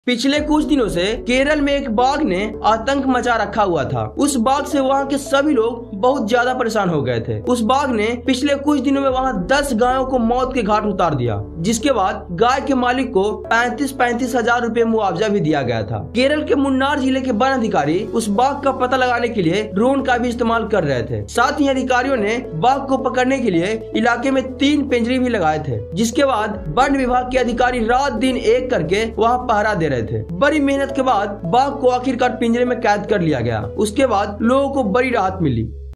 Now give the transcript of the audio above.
पिछले कुछ दिनों से केरल में एक बाघ ने आतंक मचा रखा हुआ था। उस बाघ से वहाँ के सभी लोग बहुत ज्यादा परेशान हो गए थे। उस बाघ ने पिछले कुछ दिनों में वहाँ 10 गायों को मौत के घाट उतार दिया, जिसके बाद गाय के मालिक को 35 हजार रुपए मुआवजा भी दिया गया था। केरल के मुन्नार जिले के वन अधिकारी उस बाघ का पता लगाने के लिए ड्रोन का भी इस्तेमाल कर रहे थे। साथ ही अधिकारियों ने बाघ को पकड़ने के लिए इलाके में 3 पिंजरे भी लगाए थे, जिसके बाद वन विभाग के अधिकारी रात दिन एक करके वहाँ पहरा दे रहे थे। बड़ी मेहनत के बाद बाघ को आखिरकार पिंजरे में कैद कर लिया गया। उसके बाद लोगों को बड़ी राहत मिली।